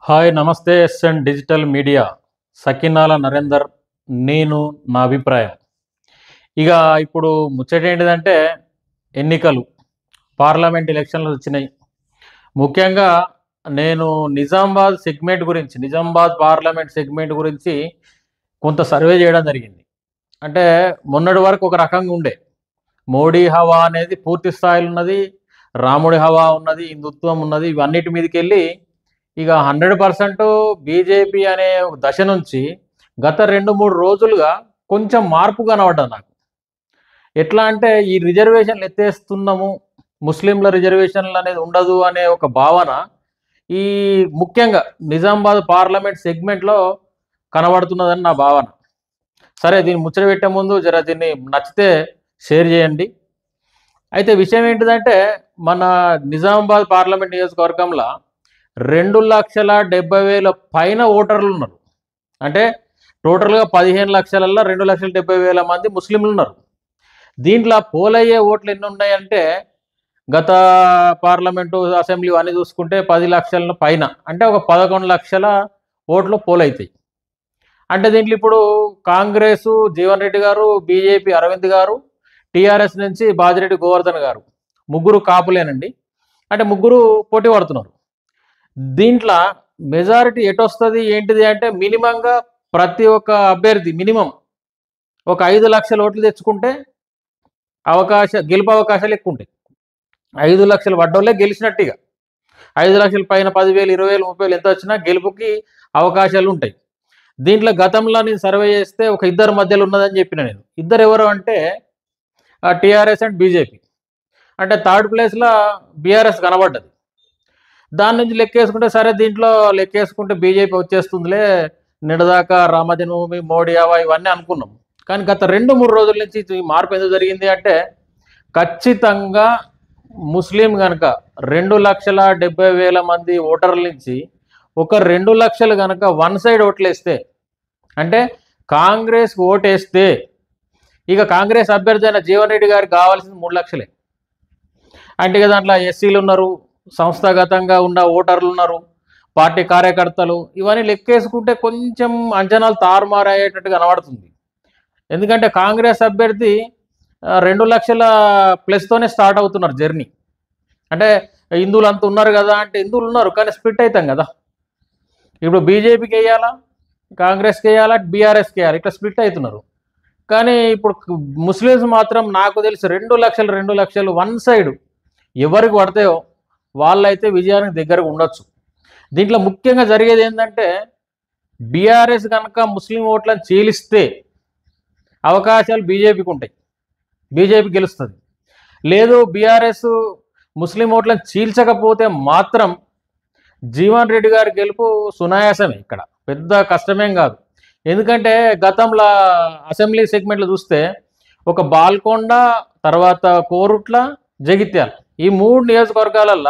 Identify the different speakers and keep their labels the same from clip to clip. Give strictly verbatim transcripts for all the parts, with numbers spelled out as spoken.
Speaker 1: Hi నమస్తే SN digital media Sakinala Narender నేను నా అభిప్రాయం ఇక ఇప్పుడు ముచ్చట ఏంటిదంటే ఎన్నికలు పార్లమెంట్ ఎలక్షన్లు వచ్చినాయి. ముఖ్యంగా నేను నిజామాబాద్ సెగ్మెంట్ గురించి నిజామాబాద్ పార్లమెంట్ సెగ్మెంట్ గురించి కొంత సర్వే చేయడం జరిగింది. అంటే మొన్నటి వరకు ఒక రకంగా ఉండే మోడీ హవా అనేది పూర్తి స్థాయిలో ఉన్నది, రాముడి హవా ఉన్నది, హిందుత్వం ఉన్నది, ఇవన్నిటి మీదకి వెళ్ళి ఇక హండ్రెడ్ పర్సెంట్ బీజేపీ అనే ఒక దశ నుంచి గత రెండు మూడు రోజులుగా కొంచెం మార్పు కనబడ్డది నాకు. ఎట్లా అంటే ఈ రిజర్వేషన్లు ఎత్తేస్తున్నాము, ముస్లింల రిజర్వేషన్లు అనేది ఉండదు అనే ఒక భావన ఈ ముఖ్యంగా నిజామాబాద్ పార్లమెంట్ సెగ్మెంట్లో కనబడుతున్నదని నా భావన. సరే, దీన్ని ముచ్చట పెట్టే ముందు జర దీన్ని నచ్చితే షేర్ చేయండి. అయితే విషయం ఏంటిదంటే మన నిజామాబాద్ పార్లమెంట్ నియోజకవర్గంలో రెండు లక్షల డెబ్బై వేల పైన ఓటర్లు ఉన్నారు. అంటే టోటల్గా పదిహేను లక్షలల్లో రెండు లక్షల డెబ్బై వేల మంది ముస్లింలు ఉన్నారు. దీంట్లో పోలయ్యే ఓట్లు ఎన్ని ఉన్నాయంటే గత పార్లమెంటు అసెంబ్లీ అన్నీ చూసుకుంటే పది లక్షల పైన, అంటే ఒక పదకొండు లక్షల ఓట్లు పోలవుతాయి. అంటే దీంట్లో ఇప్పుడు కాంగ్రెసు జీవన్ రెడ్డి గారు, బీజేపీ అరవింద్ గారు, టీఆర్ఎస్ నుంచి బాజిరెడ్డి గోవర్ధన్ గారు, ముగ్గురు కాపులేనండి. అంటే ముగ్గురు పోటీ పడుతున్నారు. దీంట్లో మెజారిటీ ఎటొస్తుంది ఏంటిది అంటే మినిమంగా ప్రతి ఒక్క అభ్యర్థి మినిమం ఒక ఐదు లక్షల ఓట్లు తెచ్చుకుంటే అవకాశ గెలుపు అవకాశాలు ఎక్కువ ఉంటాయి. ఐదు లక్షలు పడ్డోళ్ళే గెలిచినట్టుగా. ఐదు లక్షల పైన పదివేలు ఇరవై వేలు ముప్పై వేలు ఎంత వచ్చినా గెలుపుకి అవకాశాలు ఉంటాయి. దీంట్లో గతంలో నేను సర్వే చేస్తే ఒక ఇద్దరు మధ్యలో ఉన్నదని చెప్పిన నేను. ఇద్దరు ఎవరు అంటే టీఆర్ఎస్ అండ్ బీజేపీ. అంటే థర్డ్ ప్లేస్లో బీఆర్ఎస్ కనబడ్డది. దాని నుంచి లెక్కేసుకుంటే సరే దీంట్లో లెక్కేసుకుంటే బీజేపీ వచ్చేస్తుందిలే, నిడదాకా రామజన్మభూమి మోడీ అవా ఇవన్నీ అనుకున్నాం. కానీ గత రెండు మూడు రోజుల నుంచి ఈ మార్పు ఎందుకు జరిగింది అంటే ఖచ్చితంగా ముస్లిం కనుక రెండు లక్షల డెబ్బై వేల మంది ఓటర్ల నుంచి ఒక రెండు లక్షలు కనుక వన్ సైడ్ ఓట్లేస్తే, అంటే కాంగ్రెస్ ఓటేస్తే ఇక కాంగ్రెస్ అభ్యర్థి అయిన జీవన్ రెడ్డి గారికి కావాల్సింది మూడు లక్షలే. అంటే ఇక దాంట్లో ఎస్సీలు ఉన్నారు, సంస్థాగతంగా ఉన్న ఓటర్లు ఉన్నారు, పార్టీ కార్యకర్తలు, ఇవన్నీ లెక్కేసుకుంటే కొంచెం అంచనాలు తారుమారయ్యేటట్టు కనబడుతుంది. ఎందుకంటే కాంగ్రెస్ అభ్యర్థి రెండు లక్షల ప్లస్తోనే స్టార్ట్ అవుతున్నారు జర్నీ. అంటే హిందువులు అంత ఉన్నారు కదా అంటే హిందువులు ఉన్నారు కానీ స్ప్లిట్ అవుతాం కదా. ఇప్పుడు బీజేపీకి వేయాలా, కాంగ్రెస్కి వేయాలా, బీఆర్ఎస్కి వేయాలి, ఇట్లా స్ప్లిట్ అవుతున్నారు. కానీ ఇప్పుడు ముస్లిమ్స్ మాత్రం నాకు తెలిసి రెండు లక్షలు రెండు లక్షలు వన్ సైడ్ ఎవరికి పడతాయో వాళ్ళైతే విజయానికి దగ్గరకు ఉండొచ్చు. దీంట్లో ముఖ్యంగా జరిగేది ఏంటంటే బీఆర్ఎస్ కనుక ముస్లిం ఓట్లను చీలిస్తే అవకాశాలు బీజేపీకి ఉంటాయి, బీజేపీ గెలుస్తుంది. లేదు బీఆర్ఎస్ ముస్లిం ఓట్లను చీల్చకపోతే మాత్రం జీవన్ రెడ్డి గారి గెలుపు సునాయాసమే, ఇక్కడ పెద్ద కష్టమేం కాదు. ఎందుకంటే గతంలో అసెంబ్లీ సెగ్మెంట్లో చూస్తే ఒక బాల్కొండ, తర్వాత కోరుట్ల, జగిత్యాల ఈ మూడు నియోజకవర్గాలల్లో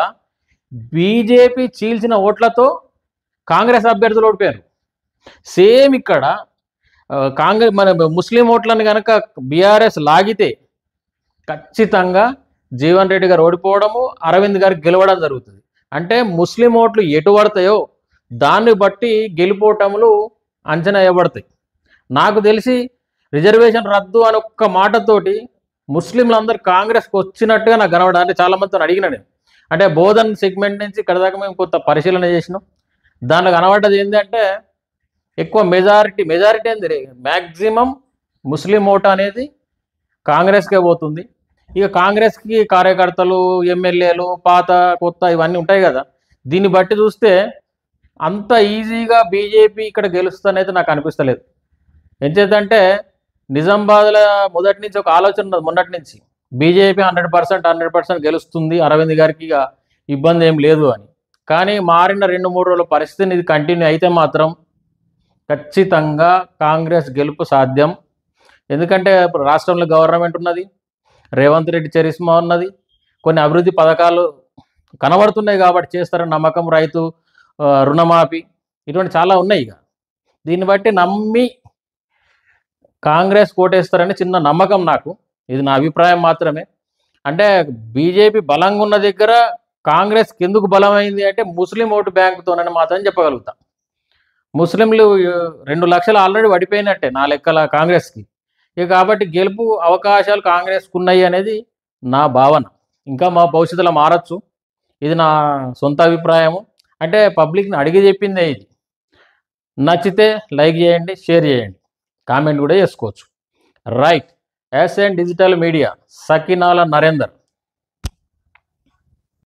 Speaker 1: బీజేపీ చీల్చిన ఓట్లతో కాంగ్రెస్ అభ్యర్థులు ఓడిపోయారు. సేమ్ ఇక్కడ కాంగ్రెస్ మన ముస్లిం ఓట్లను కనుక బీఆర్ఎస్ లాగితే ఖచ్చితంగా జీవన్ రెడ్డి గారు ఓడిపోవడము, అరవింద్ గారికి గెలవడం జరుగుతుంది. అంటే ముస్లిం ఓట్లు ఎటు పడతాయో దాన్ని బట్టి గెలిపోవటములు అంచనా వేయబడతాయి. నాకు తెలిసి రిజర్వేషన్ రద్దు అని ఒక్క మాటతోటి ముస్లింలందరూ కాంగ్రెస్కి వచ్చినట్టుగా నాకు కనబడ. అంటే చాలామందితో అడిగిన నేను. అంటే బోధన్ సెగ్మెంట్ నుంచి ఇక్కడ దాకా మేము కొంత పరిశీలన చేసినాం. దాంట్లో కనబడ్డది ఏంటంటే ఎక్కువ మెజారిటీ మెజారిటీ ఏంది మ్యాక్సిమం ముస్లిం ఓటు అనేది కాంగ్రెస్కే పోతుంది. ఇక కాంగ్రెస్కి కార్యకర్తలు, ఎమ్మెల్యేలు, పాత కొత్త ఇవన్నీ ఉంటాయి కదా. దీన్ని బట్టి చూస్తే అంత ఈజీగా బీజేపీ ఇక్కడ గెలుస్తుందనైతే నాకు అనిపిస్తలేదు. ఎంచేతంటే నిజామాబాద్లో మొదటి నుంచి ఒక ఆలోచన ఉన్నది, మొన్నటి నుంచి BJP hundred percent hundred percent గెలుస్తుంది, అరవింద్ గారికి ఇక ఇబ్బంది ఏం లేదు అని. కానీ మారిన రెండు మూడు రోజుల పరిస్థితిని ఇది కంటిన్యూ అయితే మాత్రం ఖచ్చితంగా కాంగ్రెస్ గెలుపు సాధ్యం. ఎందుకంటే రాష్ట్రంలో గవర్నమెంట్ ఉన్నది, రేవంత్ రెడ్డి చరిస్మా ఉన్నది, కొన్ని అభివృద్ధి పథకాలు కనబడుతున్నాయి కాబట్టి చేస్తారని నమ్మకం, రైతు రుణమాఫీ ఇటువంటి చాలా ఉన్నాయి. ఇక దీన్ని బట్టి నమ్మి కాంగ్రెస్ కోటేస్తారని చిన్న నమ్మకం నాకు. ఇది నా అభిప్రాయం మాత్రమే. అంటే బీజేపీ బలంగా ఉన్న దగ్గర కాంగ్రెస్కి ఎందుకు బలమైంది అంటే ముస్లిం ఓటు బ్యాంకుతోనని మాత్రం చెప్పగలుగుతా. ముస్లింలు రెండు లక్షలు ఆల్రెడీ పడిపోయినట్టే నా లెక్కల కాంగ్రెస్కి. ఇక కాబట్టి గెలుపు అవకాశాలు కాంగ్రెస్కు ఉన్నాయి అనేది నా భావన. ఇంకా మా భవిష్యత్తులో మారచ్చు. ఇది నా సొంత అభిప్రాయము. అంటే పబ్లిక్ని అడిగి చెప్పిందే ఇది. నచ్చితే లైక్ చేయండి, షేర్ చేయండి, కామెంట్ కూడా చేసుకోవచ్చు. Right. SN digital media, Sakinala Narender.